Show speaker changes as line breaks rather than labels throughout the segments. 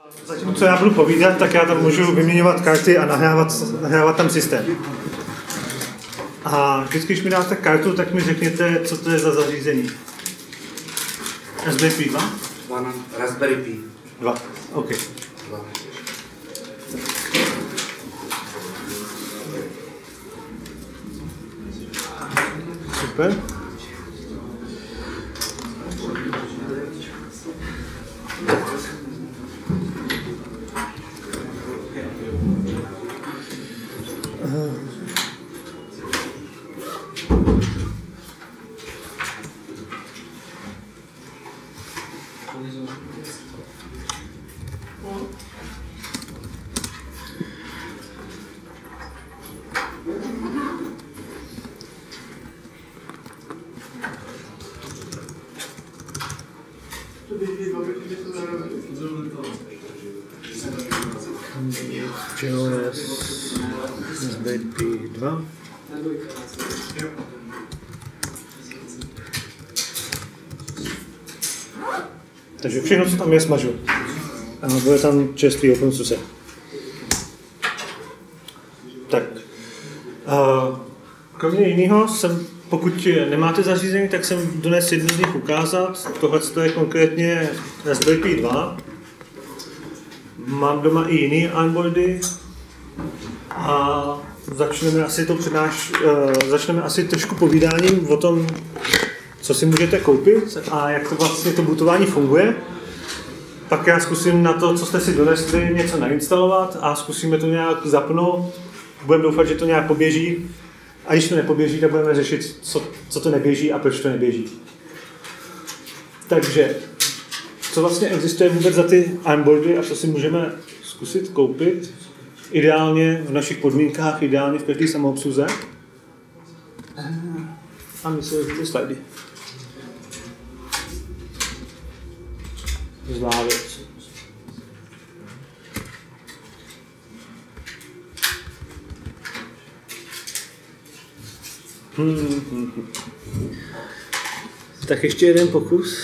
Zatím, co já budu povídat, tak já tam můžu vyměňovat karty a nahrávat tam systém. A vždycky, když mi dáte kartu, tak mi řekněte, co to je za zařízení. Raspberry Pi 2?
Raspberry Pi
2, OK.
2.
Super. Raspberry Pi 2. Takže všechno, co tam je, smažu. A bude tam čerstvý OpenSUSE. Tak. Kromě jiného pokud nemáte zařízení, tak jsem donesl jednu z nich ukázat. Tohle je konkrétně Raspberry Pi 2. Mám doma i jiný onboardy. A začneme asi trošku povídáním o tom, co si můžete koupit a jak to vlastně to bootování funguje. Pak já zkusím na to, co jste si donesli, něco nainstalovat a zkusíme to nějak zapnout. Budeme doufat, že to nějak poběží. A když to nepoběží, tak budeme řešit, co to neběží a proč to neběží. Takže, co vlastně existuje vůbec za ty onboardy a co si můžeme zkusit koupit, ideálně v našich podmínkách, ideálně v každé samoobsluze. A my si ty slidy. Zlá věc. Tak ještě jeden pokus.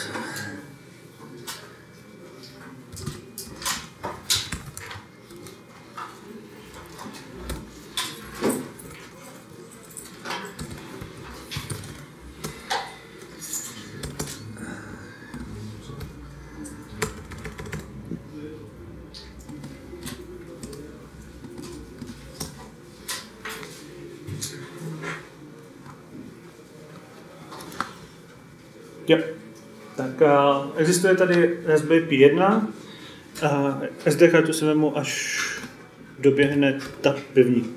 Jo. Tak existuje tady Raspberry Pi 1. SD kartu si vemu, až doběhne ta první.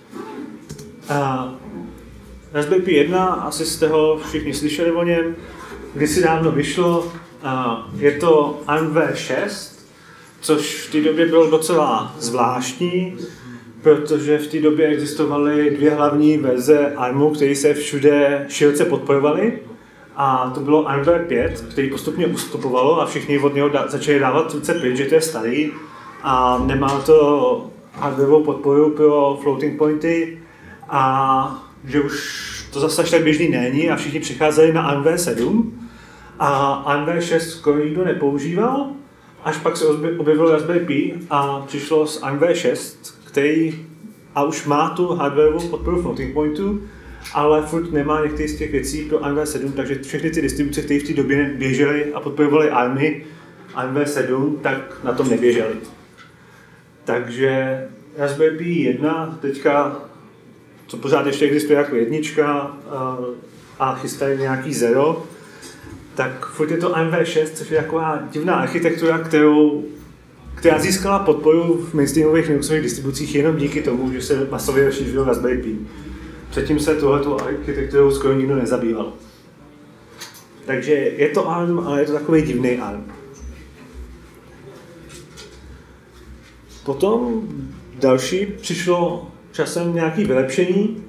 Raspberry Pi 1, asi jste ho všichni slyšeli o něm. Kdysi dávno vyšlo, je to ARMv6, což v té době bylo docela zvláštní, protože v té době existovaly dvě hlavní verze ARMu, které se všude široce podporovaly. A to bylo ARMv5, který postupně ustupovalo a všichni od něho začali dávat ruce pryč, že to je starý a nemá to hardwareovou podporu pro floating pointy a že už to zase až tak běžný není a všichni přicházeli na ARMv7 a ARMv6 skoro nikdo nepoužíval, až pak se objevil Raspberry Pi a přišlo s ARMv6, který a už má tu hardwareovou podporu floating pointu, ale furt nemá některé z těch věcí pro ARMv7, takže všechny ty distribuce, které v té době běžely a podporovaly ARMy ARMv7, tak na tom neběžely. Takže Raspberry Pi 1 teďka, co pořád ještě existuje jako jednička a chystají nějaký zero, tak furt je to ARMv6, což je taková divná architektura, která získala podporu v mainstreamových Linuxových distribucích jenom díky tomu, že se masově rozšířil Raspberry Pi. Předtím se tohleto architekturou skoro nikdo nezabýval. Takže je to ARM, ale je to takový divný ARM. Potom další přišlo časem nějaké vylepšení.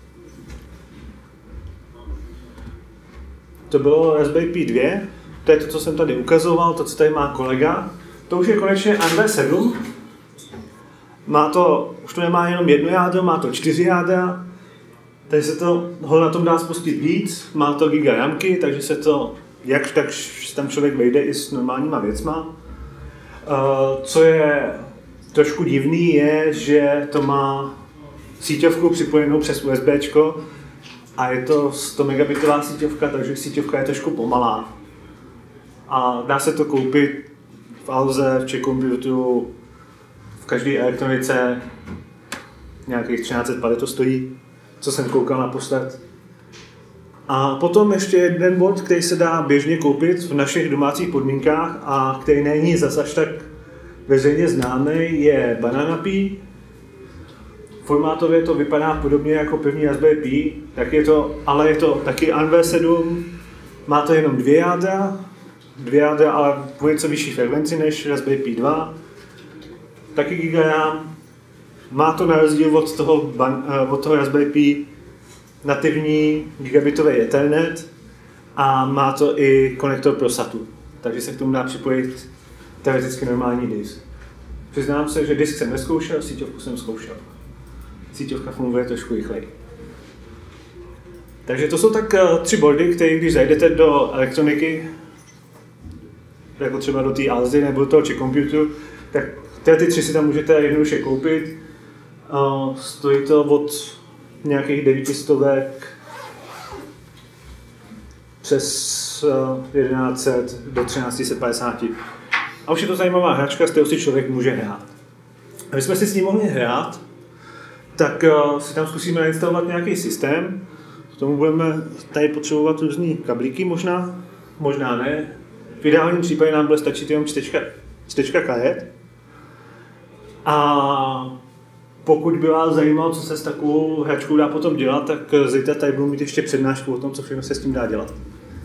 To bylo Raspberry Pi 2, to je to, co jsem tady ukazoval, to, co tady má kolega. To už je konečně ARMv7. Už to nemá jenom jedno jádro, má to 4 jádra. Takže se ho na tom dá spustit víc, má to giga ramky, takže se to jak tak tam člověk vejde i s normálníma věcma. Co je trošku divný je, že to má síťovku připojenou přes USBčko a je to 100 megabitová síťovka, takže síťovka je trošku pomalá. A dá se to koupit v Alze, v Czech Computeru, v každé elektronice, nějakých 1350 to stojí, co jsem koukal naposled. A potom ještě jeden board, který se dá běžně koupit v našich domácích podmínkách a který není zas až tak veřejně známý, je Banana Pi. Formátově to vypadá podobně jako první Raspberry Pi, ale je to taky ARMv7, má to jenom dvě jádra, ale po něco vyšší frekvenci než Raspberry Pi 2, taky gigaram, má to na rozdíl od toho Raspberry Pi nativní gigabitový Ethernet a má to i konektor pro SATu, takže se k tomu dá připojit teoreticky normální disk. Přiznám se, že disk jsem neskoušel, síťovku jsem zkoušel. Síťovka funguje trošku rychleji. Takže to jsou tak 3 boardy, které když zajdete do elektroniky, jako třeba do té Alzy nebo do toho Czech Computeru, tak ty 3 si tam můžete jednoduše koupit. Stojí to od nějakých 900 přes 1100 do 1350. A už je to zajímavá hračka, s kterou si člověk může hrát. A my jsme si s ní mohli hrát, tak si tam zkusíme nainstalovat nějaký systém. K tomu budeme tady potřebovat různý kablíky, možná ne. V ideálním případě nám bude stačit jenom čtečka karet. A pokud by vás zajímalo, co se s takovou hračkou dá potom dělat, tak zítra tady budu mít ještě přednášku o tom, co všechno se s tím dá dělat.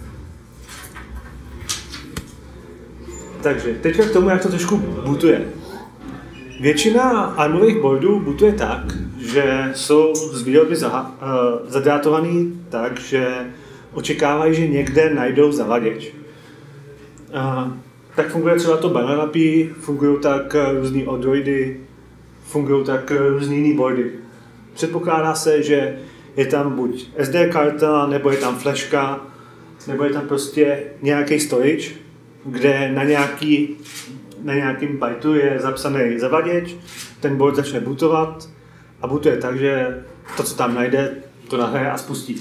Takže teďka k tomu, jak to trošku bootuje. Většina ARMových boardů bootuje tak, že jsou z výroby zadrátovaný tak, že očekávají, že někde najdou zavaděč. Tak funguje třeba to Banana Pi, fungují tak různý Odroidy, fungují tak různý jiný boardy. Předpokládá se, že je tam buď SD karta, nebo je tam flashka, nebo je tam prostě nějaký storage, kde na nějakým bytu je zapsaný zavaděč, ten board začne bootovat a bootuje tak, že to, co tam najde, to nahraje a spustí.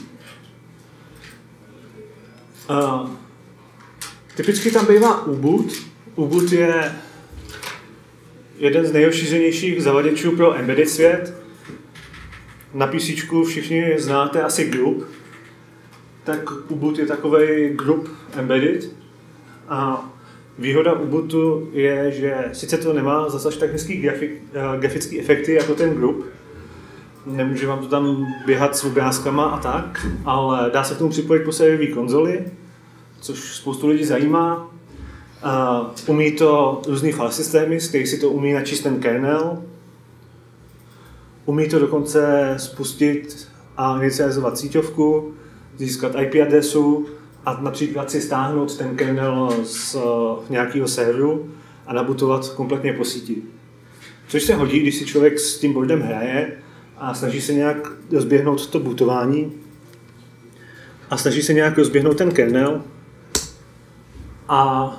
Typicky tam bývá U-boot. U-boot je jeden z nejrozšířenějších zavaděčů pro embedded svět. Na PC všichni znáte asi GRUB. Tak U-boot je takovej GRUB embedded. A výhoda U-bootu je, že sice to nemá zase až tak hezký grafický efekty jako ten GRUB, nemůže vám to tam běhat s obrázkama a tak, ale dá se k tomu připojit po sériové konzoli, což spoustu lidí zajímá. Umí to různý file systémy, z kterých si to umí načíst ten kernel. Umí to dokonce spustit a inicializovat síťovku, získat IP adresu a například si stáhnout ten kernel z nějakého serveru a nabutovat kompletně po síti. Což se hodí, když si člověk s tím boardem hraje a snaží se nějak rozběhnout to bootování a snaží se nějak rozběhnout ten kernel a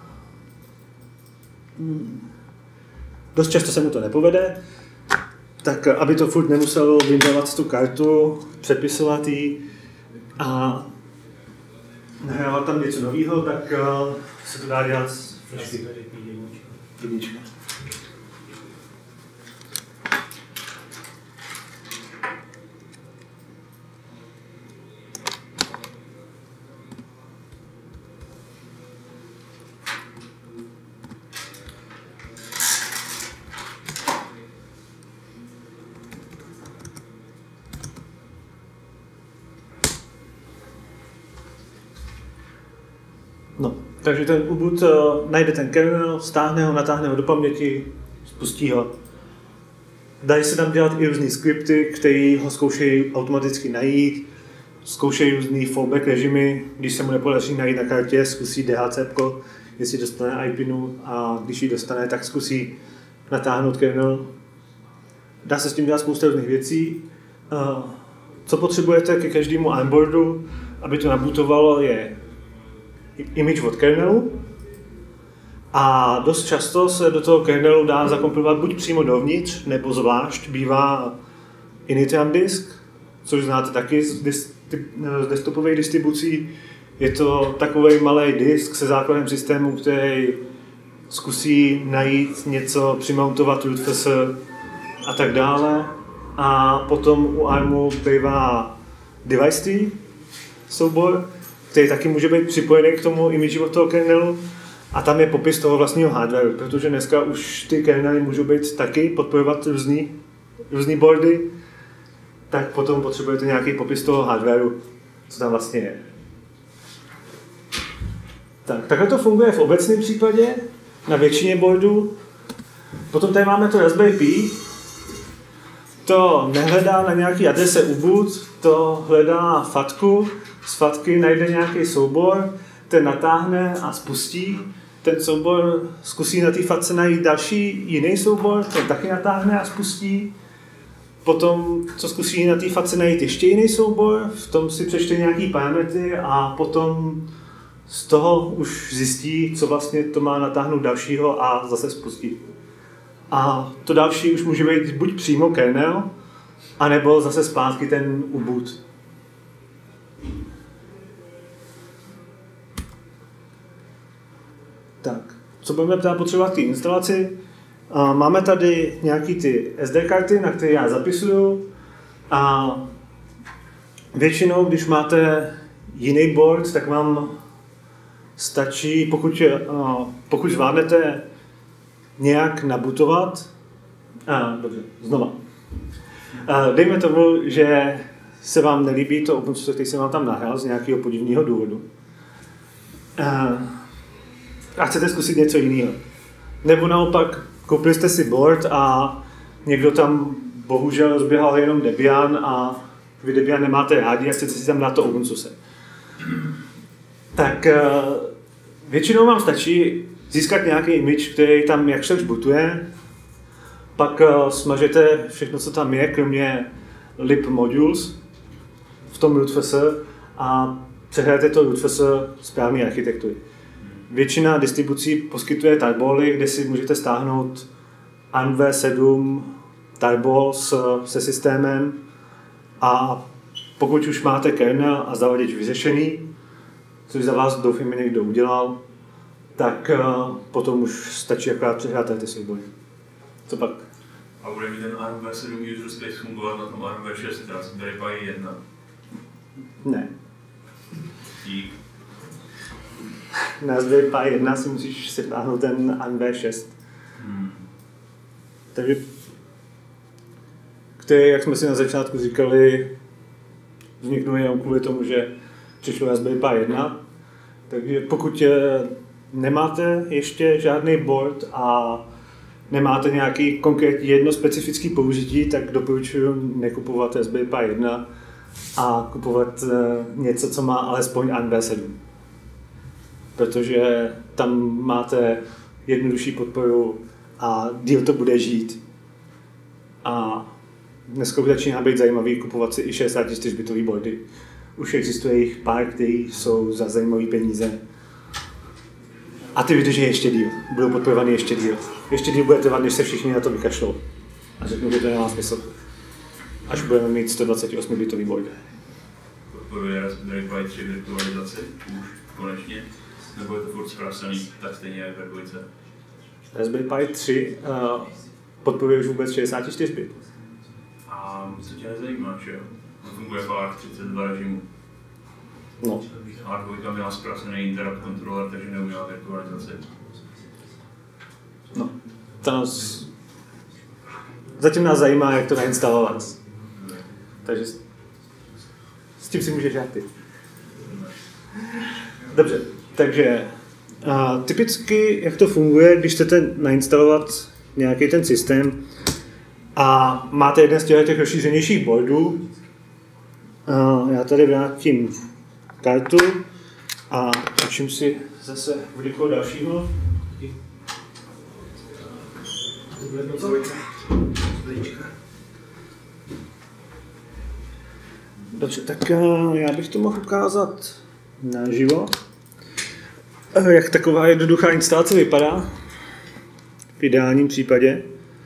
dost často se mu to nepovede, tak aby to furt nemuselo vyndovat tu kartu, přepisovat ji a nahrávat tam něco nového, tak se to dá dělat s jednička. No, takže ten U-boot najde ten kernel, stáhne ho, natáhne ho do paměti, spustí ho. Dají se tam dělat i různý skripty, které ho zkoušejí automaticky najít, zkoušejí různý fallback režimy, když se mu nepodaří najít na kartě, zkusí DHC, jestli dostane IPinu a když ji dostane, tak zkusí natáhnout kernel. Dá se s tím dělat spousta různých věcí. Co potřebujete ke každému onboardu, aby to nabootovalo, je image od kernelu A dost často se do toho kernelu dá zakompilovat buď přímo dovnitř, nebo zvlášť bývá Initium disk, což znáte taky z desktopových distribucí. Je to takový malý disk se základem systému, který zkusí najít něco, přimountovat rootfs a tak dále. A potom u ARMu bývá device tree soubor, který taky může být připojený k tomu image od toho kernelu. A tam je popis toho vlastního hardwareu, protože dneska už ty kernely můžou být taky podporovat různý boardy, tak potom potřebujete nějaký popis toho hardwareu, co tam vlastně je. Takhle to funguje v obecném případě, na většině boardů. Potom tady máme to Raspberry Pi. To nehledá na nějaký adrese UBOOT, to hledá fatku. Z fatky najde nějaký soubor, ten natáhne a spustí. Ten soubor zkusí na té fatce najít další jiný soubor, ten taky natáhne a spustí. Potom, co zkusí na té fatce najít ještě jiný soubor, v tom si přečte nějaký parametry a potom z toho už zjistí, co vlastně to má natáhnout dalšího a zase spustí. A to další už může být buď přímo kernel, anebo zase zpátky ten UBOOT. Tak, co budeme teda potřebovat k té instalaci? Máme tady nějaký ty SD karty, na které já zapisuju. A většinou, když máte jiný board, tak vám stačí, pokud zvládnete nějak nabutovat. Dobře, znova. Dejme tomu, že se vám nelíbí to OpenSUSE, který jsem vám tam nahrál z nějakého podivného důvodu. A chcete zkusit něco jiného. Nebo naopak, koupili jste si board a někdo tam bohužel rozběhal jenom Debian a vy Debian nemáte rádi a chcete si tam dát to OpenSUSE. Tak většinou vám stačí získat nějaký image, který tam jakž tak bootuje, pak smažete všechno, co tam je, kromě lib modules v tom rootfs a přehrajete to rootfs správné architektury. Většina distribucí poskytuje tarboly, kde si můžete stáhnout ARMv7 tarbol se systémem a pokud už máte kernel a zavaděč vyřešený, což za vás doufám někdo udělal, tak potom už stačí akorát přehrát ty soubory. Co pak?
A bude mi ten ARMv7 user space fungovat na tom ARMv6, Raspberry Pi 1?
Ne.
Dík.
Na Raspberry Pi 1 si musíš setáhnout ten ARMv6. Takže, který, jak jsme si na začátku říkali, vzniknul jenom kvůli tomu, že přišlo Raspberry Pi 1. Takže pokud nemáte ještě žádný board a nemáte nějaký konkrétní jedno specifické použití, tak doporučuji nekupovat Raspberry Pi 1 a kupovat něco, co má alespoň ARMv7. Protože tam máte jednodušší podporu a díl to bude žít. A dneska už začíná být zajímavý kupovat si i 64-bitový boardy. Už existuje jich pár, který jsou za zajímavé peníze. A ty vydrží ještě díl. Budou podporovaný ještě díl. Ještě díl bude trvat, než se všichni na to vykašlou. A řeknu, že to nemá smysl. Až budeme mít 128-bitový board.
Podporuje Raspberry Pi 3 virtualizaci už konečně? Nebo je to furt zkrácený, tak stejně jak ve dvojce?
Raspberry Pi 3 podporuje už vůbec 64 bit.
A co tě nezajímá, že jo? To funguje v ARC32 režimu.
No.
A2 měla zkrácený interrupt controller, takže neuměla virtualizaci.
No. Zatím nás zajímá, jak to nainstalovat. Takže s tím si můžeš hrát ty. Dobře, takže typicky, jak to funguje, když chcete nainstalovat nějaký ten systém a máte jeden z těch rozšířenějších boardů, já tady vrátím kartu a učím si zase od někoho dalšího. Dobře, tak já bych to mohl ukázat naživo. jak taková jednoduchá instalace vypadá v ideálním případě.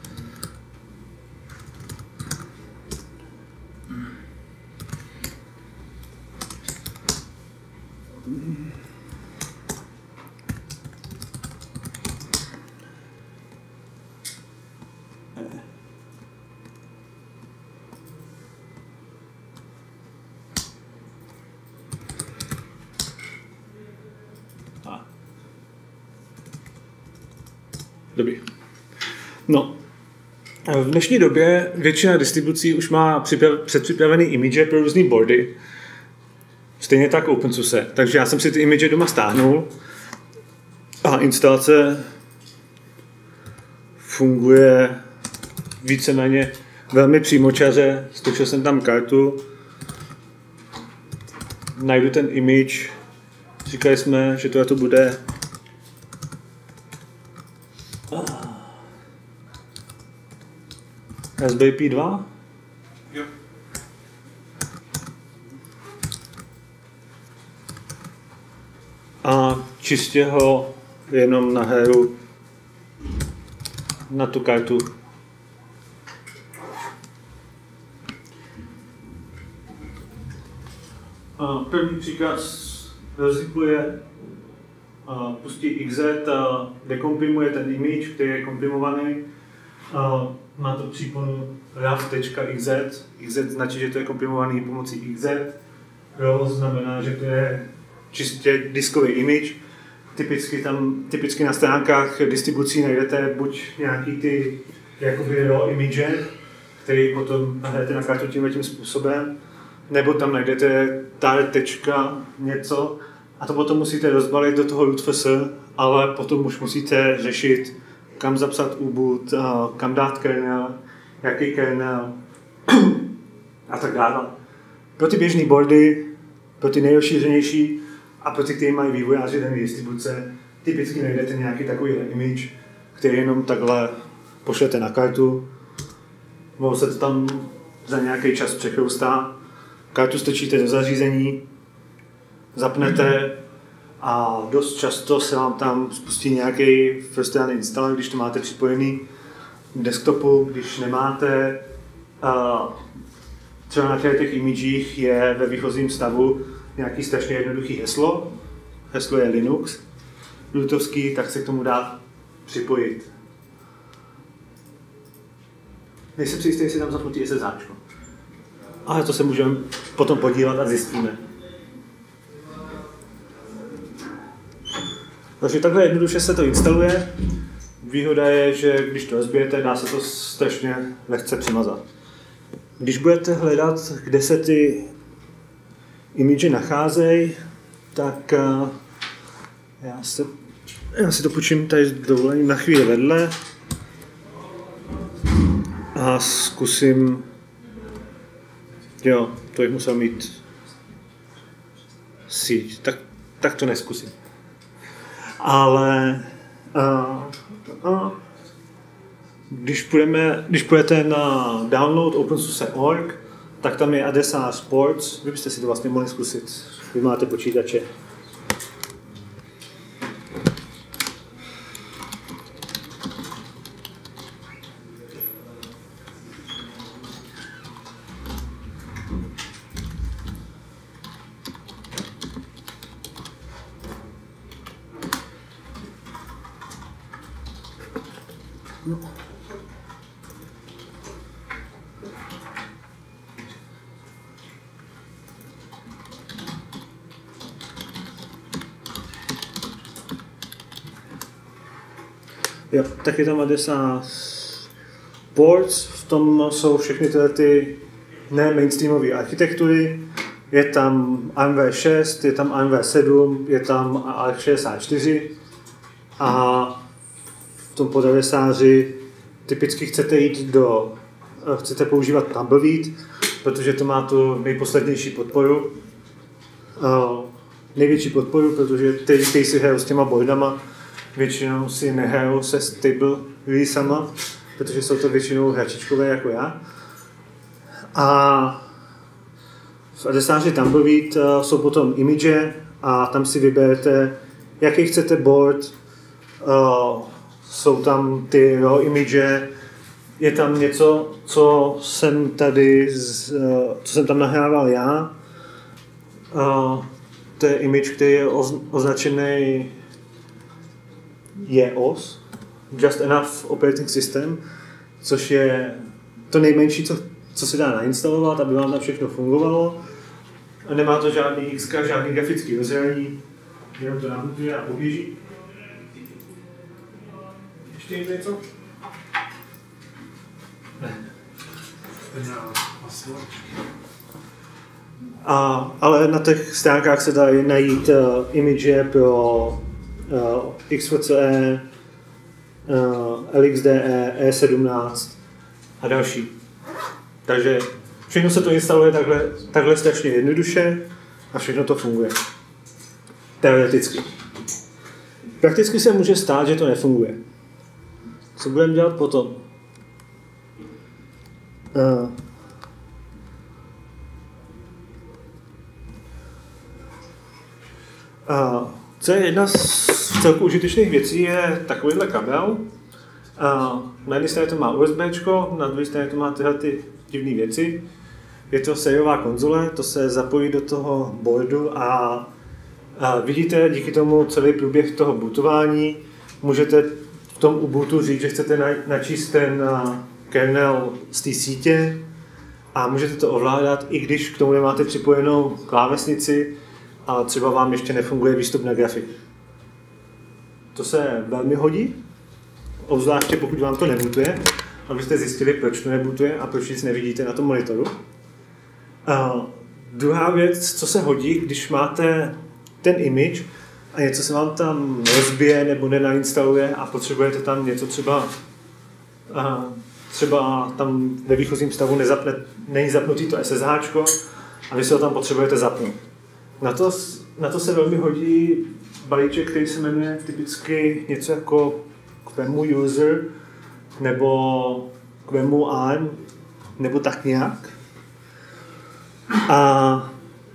Dobrý. No, v dnešní době většina distribucí už má předpřipravený image pro různý boardy. Stejně tak OpenSUSE. Takže já jsem si ty image doma stáhnul a instalace funguje víceméně velmi přímočaře. Stočil jsem tam kartu, najdu ten image, říkali jsme, že to bude Raspberry Pi 2?
Jo.
A čistě ho jenom nahraju na tu kartu. První příkaz rozhypuje, pustí XZ, dekomprimuje ten image, který je komprimovaný. Má to příponu RAW.xz. XZ značí, že to je komprimovaný pomocí XZ. RAW znamená, že to je čistě diskový image. Typicky na stránkách distribucí najdete buď nějaký ty jakoby RAW image, který potom nahrajete na kartu tím způsobem, nebo tam najdete něco a to potom musíte rozbalit do toho LUTFS, ale potom už musíte řešit, kam zapsat úbud, kam dát kernel, jaký kernel a tak dále. Pro ty běžné boardy, pro ty nejrozšířenější a pro ty, kteří mají vývojáři dané distribuce, typicky najdete nějaký takový image, který jenom takhle pošlete na kartu. Mohou se to tam za nějaký čas přechroustá. Kartu strčíte do zařízení, zapnete a dost často se vám tam spustí nějaký first-hand installer, když to máte připojený k desktopu. Když nemáte, třeba na těch imagech je ve výchozím stavu nějaký strašně jednoduchý heslo. Heslo je Linux, bluetoothský, tak se k tomu dá připojit. Nejsem si jistý, jestli tam zapnutí SSHčko. Ale to se můžeme potom podívat a zjistíme. Takže takhle jednoduše se to instaluje. Výhoda je, že když to rozbijete, dá se to strašně lehce přemazat. Když budete hledat, kde se ty image nacházejí, tak já si to půjčím tady s dovolením na chvíli vedle a zkusím. Jo, to bych musel mít síť, tak to neskusím. Ale když půjdete na download OpenSUSE.org, tak tam je adresa sports, vy byste si to vlastně mohli zkusit, vy máte počítače. Jo, tak je tam adresa ports, v tom jsou všechny ty ne-mainstreamové architektury, je tam AMV6, je tam AMV7, je tam AX64 a v tom podadresáři typicky chcete používat Tumbleweed, protože to má tu nejposlednější podporu, největší podporu, protože ty si hrajou s těma boardama, většinou si nehrajou se stable releasama, protože jsou to většinou hračičkové jako já. A v adresáři Tumbleweed jsou potom image a tam si vyberete jaký chcete board, jsou tam ty raw image, je tam něco, co jsem tam nahrával já. To je image, který je označený JOS, Just Enough Operating System, což je to nejmenší, co se dá nainstalovat, aby vám tam všechno fungovalo. A nemá to žádný XK, žádný grafický rozhraní, jenom to nabootuje a poběží. Ještě něco? Ne. Ale na těch stránkách se dají najít image pro XVCE, LXDE, E17 a další. Takže všechno se to instaluje takhle strašně jednoduše a všechno to funguje. Teoreticky. Prakticky se může stát, že to nefunguje. Co budeme dělat potom? Co je jedna z celku užitečných věcí, je takovýhle kabel. Na jedné straně to má USB, na druhé straně to má tyhle ty divné věci. Je to sériová konzole, to se zapojí do toho boardu a vidíte díky tomu celý průběh toho bootování. Můžete v tom ubootu říct, že chcete načíst ten kernel z té sítě a můžete to ovládat, i když k tomu nemáte připojenou klávesnici a třeba vám ještě nefunguje výstup na grafik. To se velmi hodí, obzvláště pokud vám to nebootuje, abyste zjistili, proč to nebootuje a proč nic nevidíte na tom monitoru. Druhá věc, co se hodí, když máte ten image a něco se vám tam rozbije nebo nenainstaluje a potřebujete tam něco třeba tam ve výchozím stavu není zapnutý to SSH a vy se ho tam potřebujete zapnout. Na to se velmi hodí balíček, který se jmenuje typicky něco jako QEMU user nebo QEMU ARM nebo tak nějak. A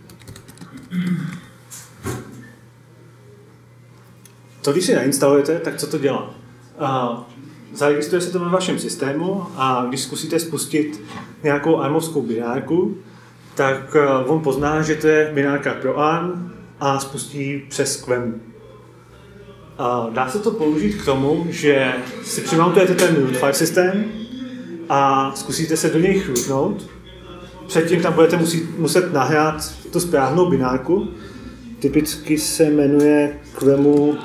to, když si nainstalujete, tak co to dělá? Zaregistruje se to ve vašem systému a když zkusíte spustit nějakou armovskou binárku, tak on pozná, že to je binárka pro ARM a spustí přes QEMU. Dá se to použít k tomu, že si přimontujete ten root file systém a zkusíte se do něj chrutnout. Předtím tam budete muset nahrát tu správnou binárku. Typicky se jmenuje QEMU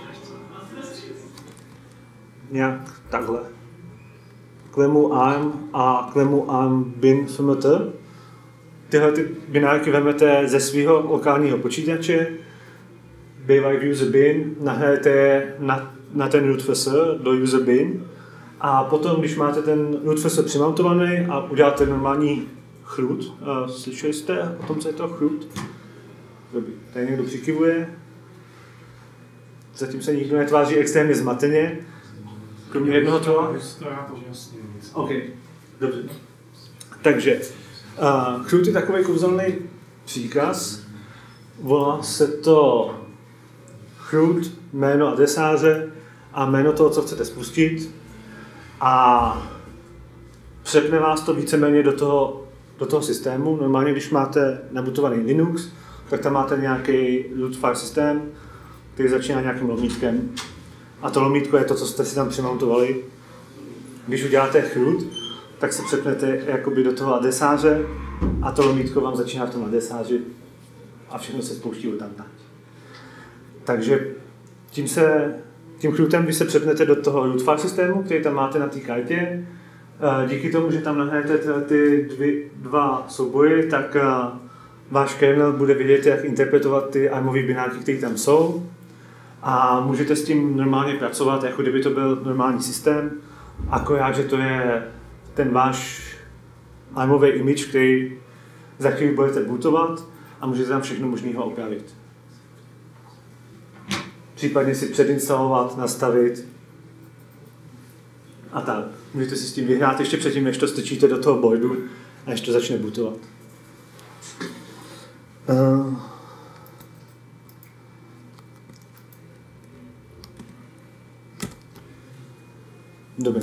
nějak takhle. QEMU ARM a QEMU ARM bin FMT. Tyhle ty binárky vezmete ze svého lokálního počítače, bývají v user bin, nahrajete je na ten rootfs do user bin a potom, když máte ten rootfs přimontovaný a uděláte normální chrut, slyšeli jste o tom, co je to chrut? Dobrý, tady někdo přikivuje. Zatím se nikdo netváří extrémně zmateně. Kromě jednoho toho? OK, dobře. Takže chrut je takový kouzelný příkaz. Volá se to chrut, jméno adresáře a jméno toho, co chcete spustit. A přepne vás to víceméně do toho systému. Normálně, když máte nabutovaný Linux, tak tam máte nějaký root file systém, který začíná nějakým lomítkem. A to lomítko je to, co jste si tam přimontovali. Když uděláte chrut, tak se přepnete jakoby do toho adresáře a to lomítko vám začíná v tom adresáři a všechno se spouští odtamtud. Takže tím chrutem vy se přepnete do toho root file systému, který tam máte na té kartě. Díky tomu, že tam nahrajete ty dva souboje, tak váš kernel bude vědět, jak interpretovat ty ARMové binárky, které tam jsou. A můžete s tím normálně pracovat, jako kdyby to byl normální systém, akorát, že to je ten váš ARMový image, za který budete bootovat a můžete tam všechno možného opravit. Případně si předinstalovat, nastavit a tak. Můžete si s tím vyhrát ještě předtím, než to strčíte do toho boardu a než to začne bootovat. Dobře.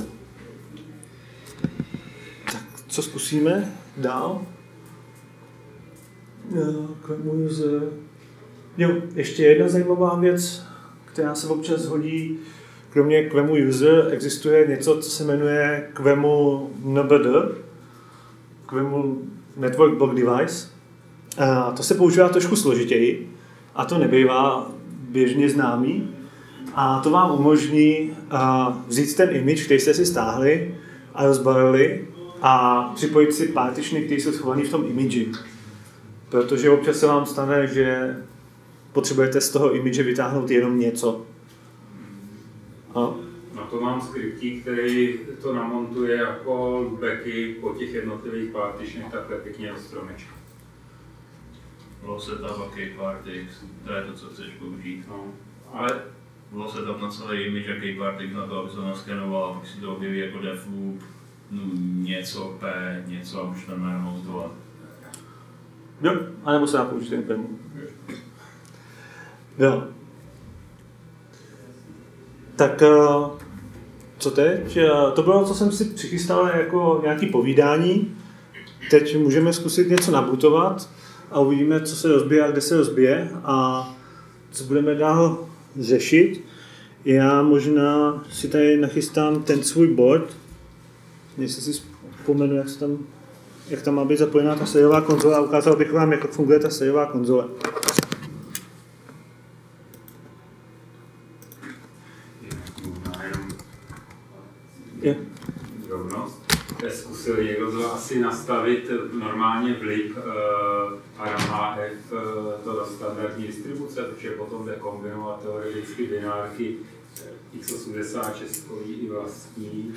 Tak, co zkusíme dál? Jo, ještě jedna zajímavá věc, která se občas hodí. Kromě QEMU User existuje něco, co se jmenuje QEMU NBD, QEMU Network Block Device. A to se používá trošku složitěji a to nebývá běžně známý. A to vám umožní vzít ten image, který jste si stáhli a rozbalili a připojit si partitiony, které jsou schované v tom image. Protože občas se vám stane, že potřebujete z toho image vytáhnout jenom něco.
Na to mám skriptík, který to namontuje jako loopbacky po těch jednotlivých partitionech takhle pěkně do stromečka.
Bylo setup a keypartix, to je to, co chceš použít.
No, ale
bylo setup na celý image a keypartix na to, aby se to naskenoval a pak si to objeví jako def loop, no, něco P, něco a už tam najednou zdolat.
Jo, anebo se dá použít ten QEMU. Jo. Tak co teď? To bylo, co jsem si přichystal jako nějaké povídání. Teď můžeme zkusit něco nabootovat a uvidíme, co se rozbije a kde se rozbije a co budeme dál řešit. Já možná si tady nachystám ten svůj board. Jestli si vzpomenu, jak tam má být zapojená ta sériová konzole a ukázal bych vám, jak funguje ta sériová konzole.
drobnost. Zkusil někdo to asi nastavit normálně vlip RMHF, to standardní distribuce, protože potom jde kombinovat teoreticky binárky x86 i vlastní.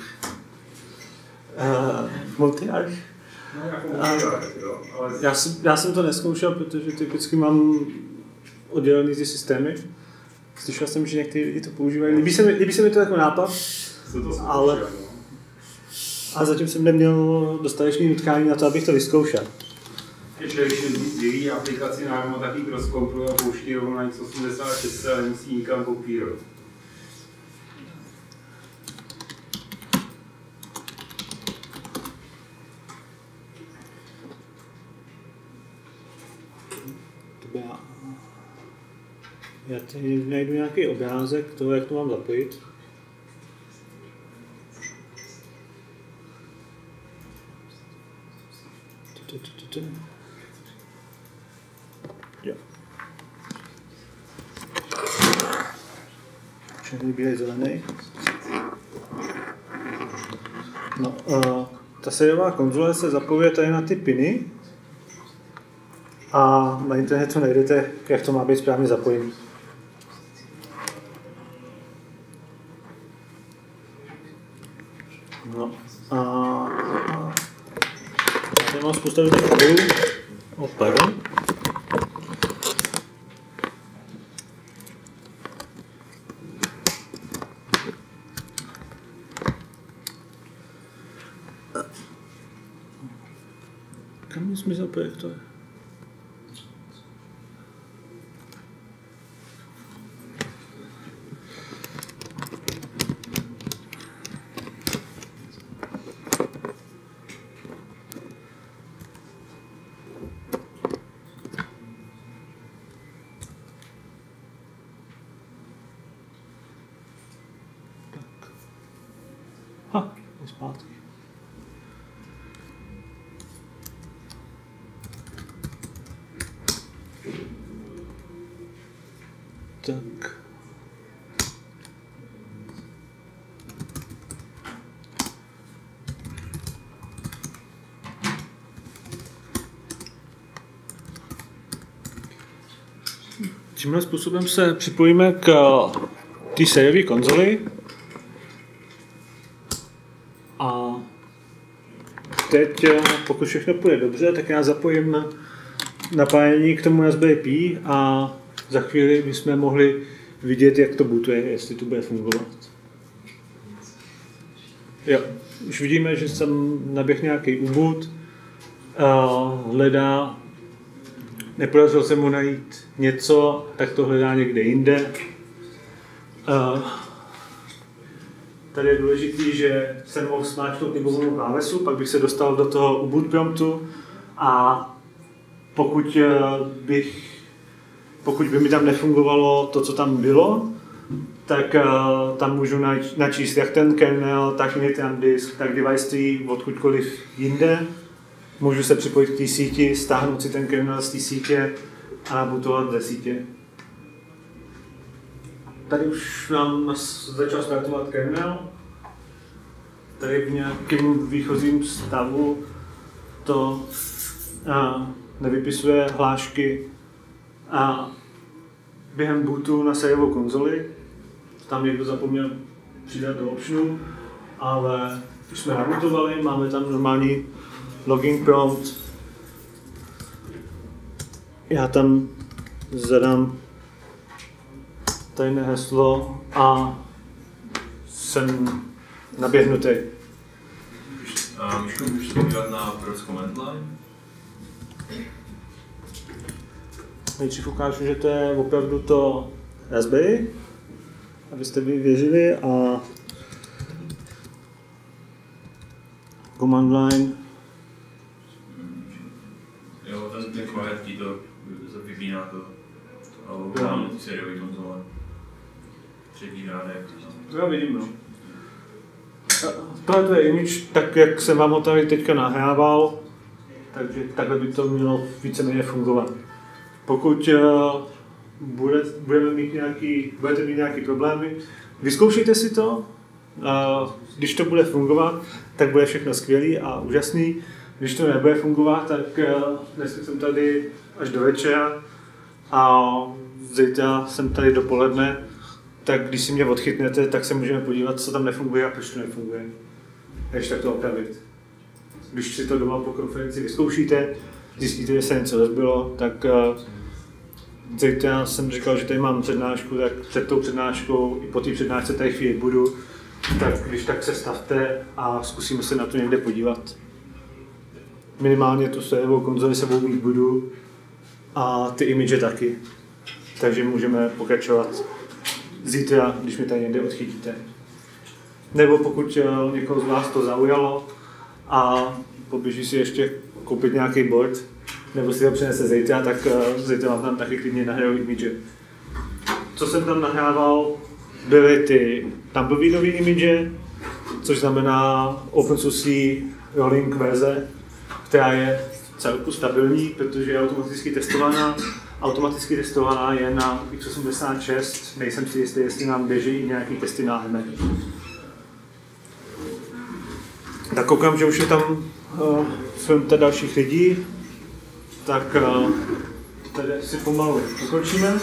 Multi-arch?
No, jako multi-arch, jo. Ale...
Já jsem to neskoušel, protože typicky mám oddělený ty systémy. Slyšel jsem, že někteří lidi to používají. Líbí se mi to jako nápad, ale... A zatím jsem neměl dostatečný nutkání na to, abych to vyzkoušel.
Když vyvíjí aplikaci náhodou, tak ji cross-kompiluje a pouští rovnou na x86 a nemusí nikam kopírovat.
Já tady najdu nějaký obrázek toho, jak to mám zapojit. Jo. Černý, bílej, zelený. No, ta sériová konzole se zapojuje tady na ty piny a na internetu najdete, jak to má být správně zapojený. No a tady mám spoustu těch kabelů. Pardon. Kam mi zmizel projektor? Je zpátky. Tak. Tímhle způsobem se připojíme k té sériové konzoli. A teď, pokud všechno půjde dobře, tak já zapojím napájení k tomu Raspberry Pi a za chvíli bychom mohli vidět, jak to bootuje, jestli to bude fungovat. Jo, už vidíme, že jsem naběh nějaký uboot, hledá, nepodařilo se mu najít něco, tak to hledá někde jinde. tady je důležitý, že jsem mohl smáčknout libovolnou klávesu, pak bych se dostal do toho Ubuntu promptu a pokud by mi tam nefungovalo to, co tam bylo, tak tam můžu načíst jak ten kernel, tak Unity disk, tak device tree odkudkoliv jinde. Můžu se připojit k té síti, stáhnout si ten kernel z té sítě a nabutovat ze sítě. Tady už nám začal startovat kernel. Tady v nějakém výchozím stavu to nevypisuje hlášky a během bootu na sériovou konzoli. Tam někdo zapomněl přidat do optionu, ale už jsme nabootovali, máme tam normální login prompt. Já tam zadám tajné heslo a jsem naběhnutý.
Myšku, můžeš se podívat na proc command line?
Nejdřív ukážu, že to je opravdu to Raspberry, abyste mi věřili, a command line.
Jo, ten kvahetký to vypíná to, ale dáme ty sériový konzole. Třetí řádek.
To já vidím, no. Tohle je image, tak jak jsem vám ho tady teďka nahrával, takže takhle by to mělo víceméně fungovat. Pokud budete mít nějaký problémy, vyzkoušejte si to, když to bude fungovat, tak bude všechno skvělý a úžasný. Když to nebude fungovat, tak dneska jsem tady až do večera a zítra jsem tady dopoledne, tak když si mě odchytnete, tak se můžeme podívat, co tam nefunguje a proč to nefunguje. Když tak to opravit. Když si to doma po konferenci vyzkoušíte, zjistíte, že se něco rozbilo, tak zítra jsem říkal, že tady mám přednášku, tak před tou přednáškou i po té přednášce tady chvíli budu, tak když tak se stavte a zkusíme se na to někde podívat. Minimálně tu sériovou konzoli sebou mít budu a ty image taky. Takže můžeme pokračovat zítra, když mi tady někde odchytíte. Nebo pokud někoho z vás to zaujalo a poběží si ještě koupit nějaký board, nebo si ho přinese zítra, tak zítra vám tam taky klidně nahraju image. Co jsem tam nahrával, byly ty tumbleweedové image, což znamená open source rolling verze, která je celku stabilní, protože je automaticky testovaná je na x86, nejsem si jistý, jestli nám běží i nějaký testy na AMD. Tak koukám, že už je tam filmta dalších lidí, tak tady si pomalu pokročíme.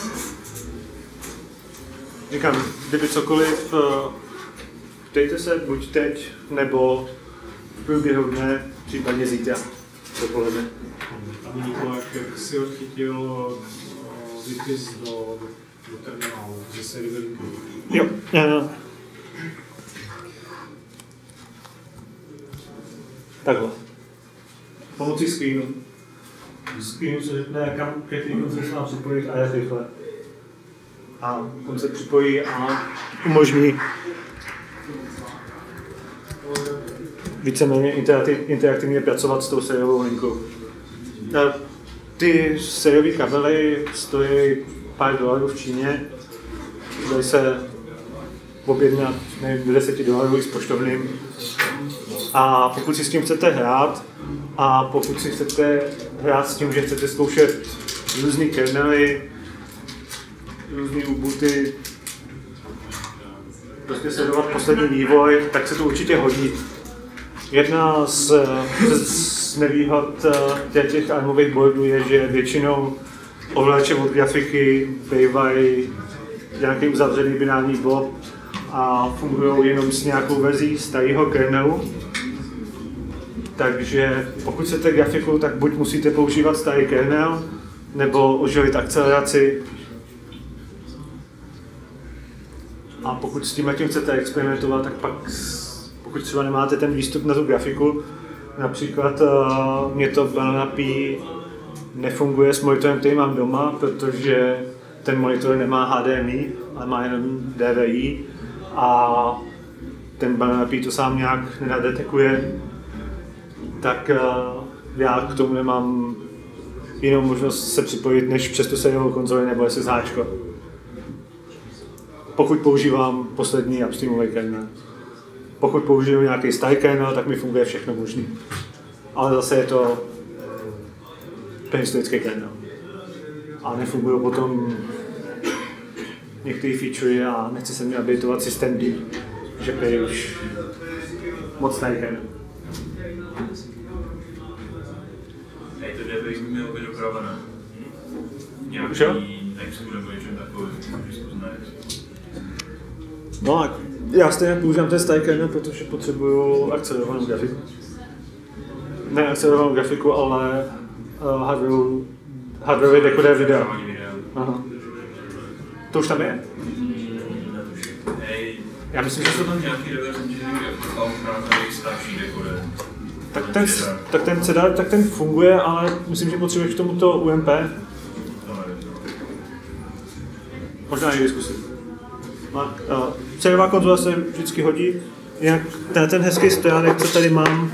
Říkám, kdyby cokoliv, ptejte se buď teď, nebo v průběhu dne, případně zítra dopoledne.
A Nikolák, jak jsi odchytil výpis do terminálu ze serveru?
Jo. Takhle. Pomocí screenu. Screenu se řekne, kam ke kterým se má připojit a jak rychle. A on se připojí a umožní víceméně interaktivně pracovat s tou sériovou linkou. Ty sériové kabely stojí pár dolarů v Číně. Dají se objednat, nevím, $10 i s poštovným. A pokud si s tím chcete hrát, a pokud si chcete hrát s tím, že chcete zkoušet různý kernely, různý Ubunty, prostě sledovat poslední vývoj, tak se to určitě hodí. Jedna z nevýhod těch ARMových boardů je, že většinou ovladače od grafiky bývají nějaký uzavřený binární blob a fungují jenom s nějakou verzí starého kernelu. Takže pokud chcete grafiku, tak buď musíte používat starý kernel, nebo oživit akceleraci. A pokud s tím chcete experimentovat, tak pak, pokud třeba nemáte ten výstup na tu grafiku, například mě to Banana Pi nefunguje s monitorem, který mám doma, protože ten monitor nemá HDMI, ale má jenom DVI a ten Banana Pi to sám nějak nenadetekuje, tak já k tomu nemám jinou možnost se připojit než přes tu sériovou konzoli nebo SSH. Pokud používám poslední upstreamový kernel. Pokud použiju nějaký starý kernel, tak mi funguje všechno možný. Ale zase je to prehistorický kernel. A nefungují potom některé featurey a nechci se mi updateovat systém D, že je už moc starý kernel.
Hej, to DB by mělo být opravené.
Už jo?
Nexku nebo něčem takovým, že zkuzneš.
No a já stejně používám ten starý kernel, protože potřebuju akcelerovanou grafiku. Ne akcelerovanou grafiku, ale hardware decoder videa. Aha. To už tam je?
Hej,
Já myslím, že to tam
nějaký reverse engineering jako output starší decoder.
Tak ten funguje, ale myslím, že potřebuješ k tomuto UMP.
To nevím.
Možná někdy zkusit. Sériová konzola se vždycky hodí. Jinak ten hezký stojánek, co tady mám,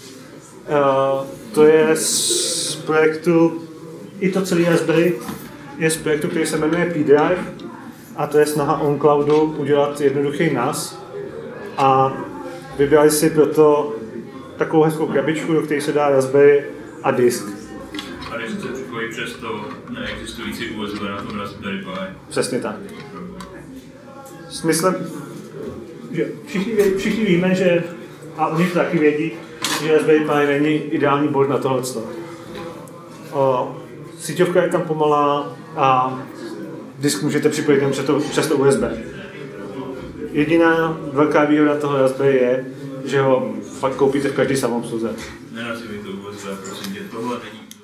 to je z projektu, i to celý Raspberry je z projektu, který se jmenuje P-Drive, a to je snaha OnCloudu udělat jednoduchý NAS. A vybrali si proto takovou hezkou krabičku, do které se dá Raspberry a disk.
A když se připojí přes to neexistující USB na tom Raspberry Pi.
Přesně tak. Smyslem, že všichni víme, že, a oni to taky vědí, že Raspberry Pi není ideální board na tohleto. Síťovka je tam pomalá a disk můžete připojit jen přes to USB. Jediná velká výhoda toho Raspberry je, že ho fakt koupíte v každý samoobsluze.
Nenazývej to USB, prosím tě, tohle není